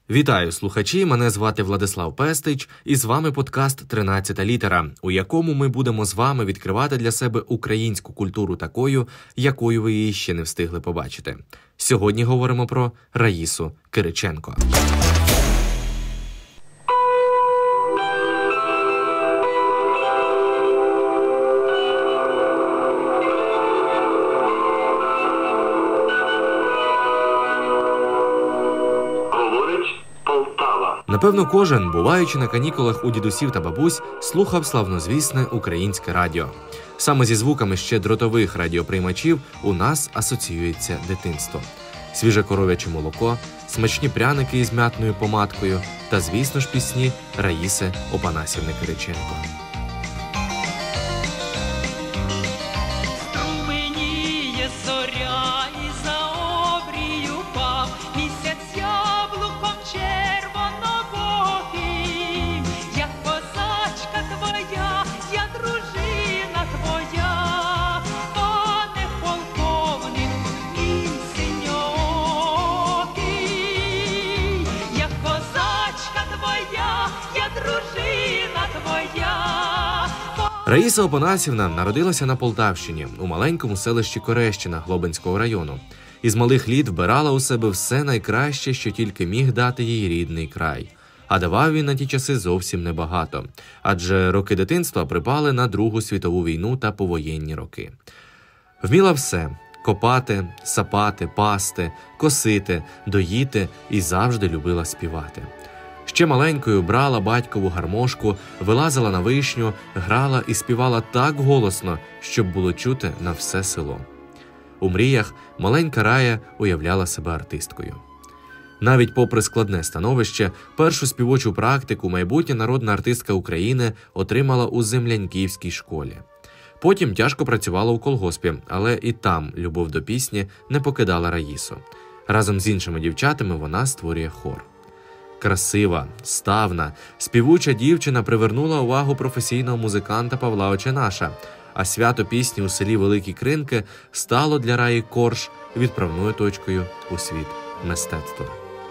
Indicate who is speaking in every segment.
Speaker 1: Вітаю, слухачі! Мене звати Владислав Пестич, і з вами подкаст «13 літера», у якому ми будемо з вами відкривати для себе українську культуру такою, якою ви її ще не встигли побачити. Сьогодні говоримо про Раїсу Кириченко. Напевно, кожен, буваючи на канікулах у дідусів та бабусь, слухав славнозвісне українське радіо. Саме зі звуками ще дротових радіоприймачів у нас асоціюється дитинство. Свіже коров'яче молоко, смачні пряники із м'ятною помадкою та, звісно ж, пісні Раїси Опанасівни Кириченко. Раїса Опанасівна народилася на Полтавщині, у маленькому селищі Корещина Глобинського району. Із малих літ вбирала у себе все найкраще, що тільки міг дати їй рідний край. А давав він на ті часи зовсім небагато, адже роки дитинства припали на Другу світову війну та повоєнні роки. Вміла все – копати, сапати, пасти, косити, доїти і завжди любила співати. Ще маленькою брала батькову гармошку, вилазила на вишню, грала і співала так голосно, щоб було чути на все село. У мріях маленька Рая уявляла себе артисткою. Навіть попри складне становище, першу співочу практику майбутня народна артистка України отримала у землянківській школі. Потім тяжко працювала у колгоспі, але і там любов до пісні не покидала Раїсу. Разом з іншими дівчатами вона створює хор. Красива, ставна, співуча дівчина привернула увагу професійного музиканта Павла Оченаша, а свято пісні у селі Великі Кринки стало для Раї Корж відправною точкою у світ мистецтва.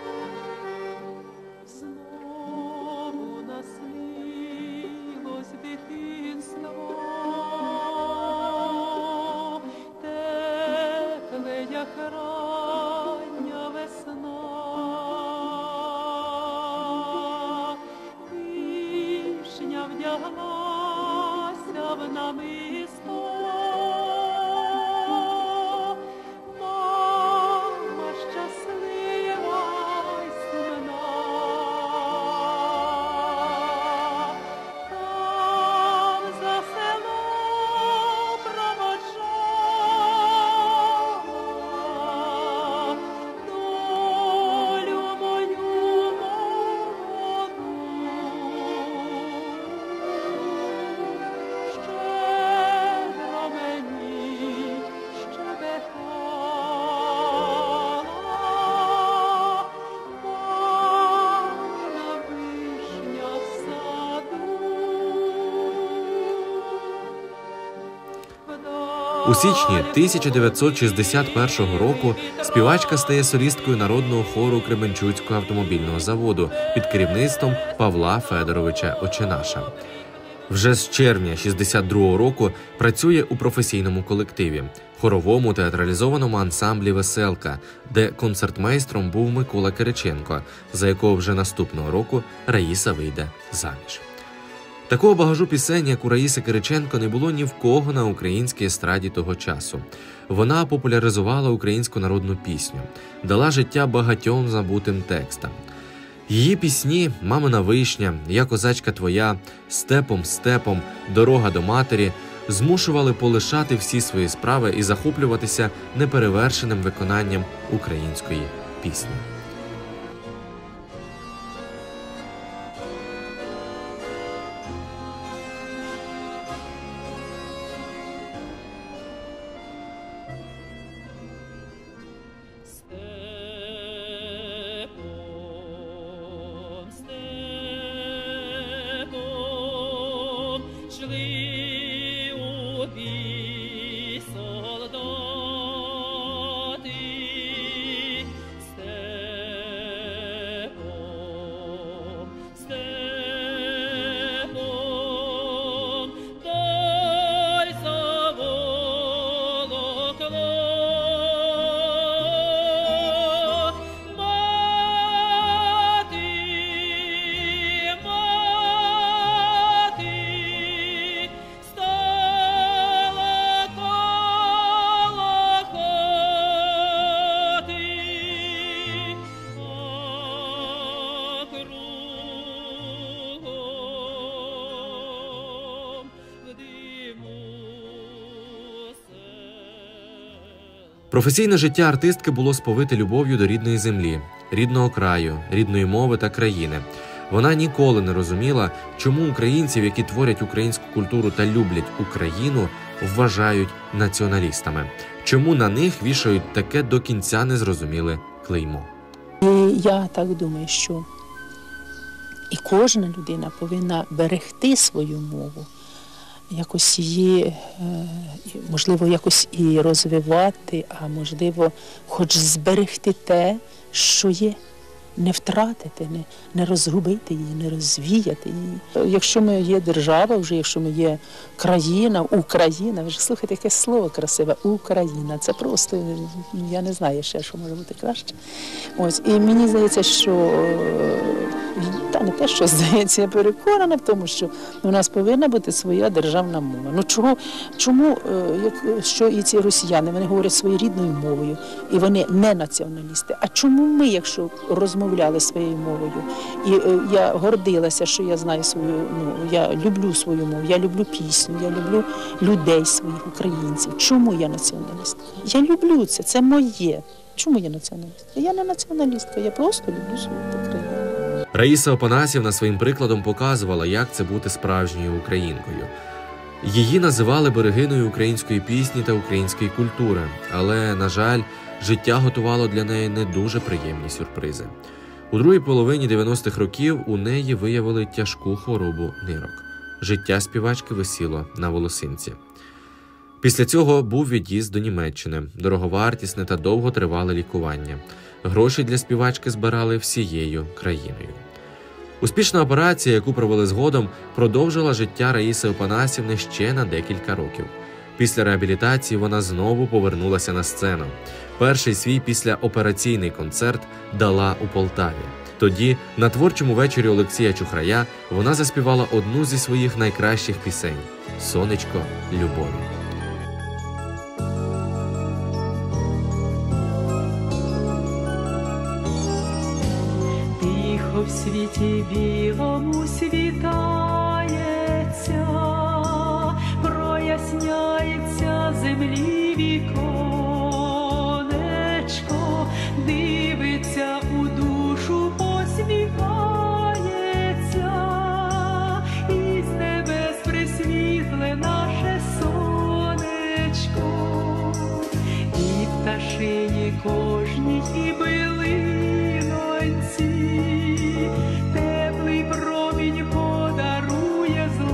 Speaker 1: У січні 1961 року співачка стає солісткою народного хору Кременчуцького автомобільного заводу під керівництвом Павла Федоровича Оченаша. Вже з червня 1962 року працює у професійному колективі – хоровому театралізованому ансамблі «Веселка», де концертмейстром був Микола Кириченко, за якого вже наступного року Раїса вийде заміж. Такого багажу пісень, як у Раїси Кириченко, не було ні в кого на українській естраді того часу. Вона популяризувала українську народну пісню, дала життя багатьом забутим текстам. Її пісні «Мамина вишня», «Я козачка твоя», «Степом, степом», «Дорога до матері» змушували полишати всі свої справи і захоплюватися неперевершеним виконанням української пісні.
Speaker 2: солдати, степом
Speaker 1: Професійне життя артистки було сповите любов'ю до рідної землі, рідного краю, рідної мови та країни. Вона ніколи не розуміла, чому українців, які творять українську культуру та люблять Україну, вважають націоналістами. Чому на них вішають таке до кінця незрозуміле клеймо.
Speaker 2: І я так думаю, що і кожна людина повинна берегти свою мову, якось її, можливо, якось і розвивати, а можливо, хоч зберегти те, що є. Не втратити, не розгубити її, не розвіяти її. Якщо ми є держава вже, якщо ми є країна, Україна, ви ж слухайте, яке слово красиве, Україна, це просто, я не знаю ще, що може бути краще. Ось, і мені здається, що, та не те, що здається, я переконана в тому, що у нас повинна бути своя державна мова. Ну чому, що і ці росіяни, вони говорять своєю рідною мовою, і вони не націоналісти. А чому ми, якщо розмовляли своєю мовою, і я гордилася, що я знаю свою, я люблю свою мову, я люблю пісню, я люблю людей своїх, українців. Чому я націоналіст? Я люблю це моє. Чому я націоналіст? Я не націоналістка, я просто люблю свою країну.
Speaker 1: Раїса Опанасівна своїм прикладом показувала, як це бути справжньою українкою. Її називали берегиною української пісні та української культури, але, на жаль, життя готувало для неї не дуже приємні сюрпризи. У другій половині 90-х років у неї виявили тяжку хворобу нирок. Життя співачки висіло на волосинці. Після цього був від'їзд до Німеччини, дороговартісне та довготривале лікування. Гроші для співачки збирали всією країною. Успішна операція, яку провели згодом, продовжила життя Раїси Опанасівни ще на декілька років. Після реабілітації вона знову повернулася на сцену. Перший свій післяопераційний концерт дала у Полтаві. Тоді, на творчому вечорі Олексія Чухрая, вона заспівала одну зі своїх найкращих пісень «Сонечко любові».
Speaker 3: Тихо в світі білому світається, проясняється землі віконечко, дивиться у душу, посміхається, і з небес присвітле наше сонечко, і пташині кожній, і билиноньці теплий промінь подарує з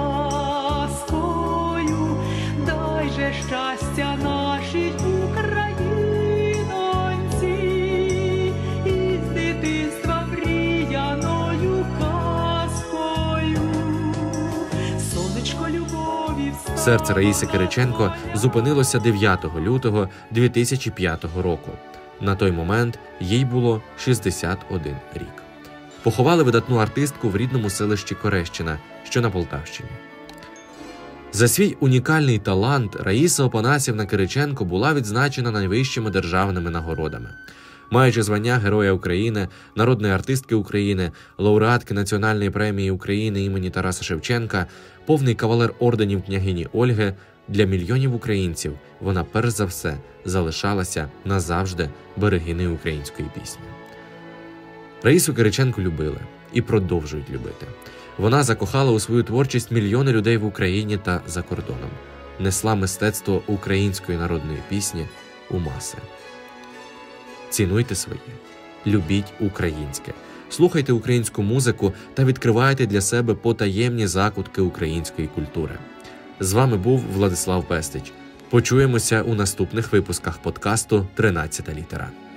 Speaker 3: ласкою. Дай же щастя нашій україноньці, із дитинства мріяною казкою. Сонечко любові встає.
Speaker 1: Серце Раїси Кириченко зупинилося 9 лютого 2005 року. На той момент їй було 61 рік. Поховали видатну артистку в рідному селищі Корещина, що на Полтавщині. За свій унікальний талант Раїса Опанасівна Кириченко була відзначена найвищими державними нагородами. Маючи звання Героя України, народної артистки України, лауреатки Національної премії України імені Тараса Шевченка, повний кавалер орденів княгині Ольги, для мільйонів українців вона перш за все залишалася назавжди берегинею української пісні. Раїсу Кириченко любили і продовжують любити. Вона закохала у свою творчість мільйони людей в Україні та за кордоном. Несла мистецтво української народної пісні у маси. Цінуйте своє, любіть українське, слухайте українську музику та відкривайте для себе потаємні закутки української культури. З вами був Владислав Пестич. Почуємося у наступних випусках подкасту «13 літера».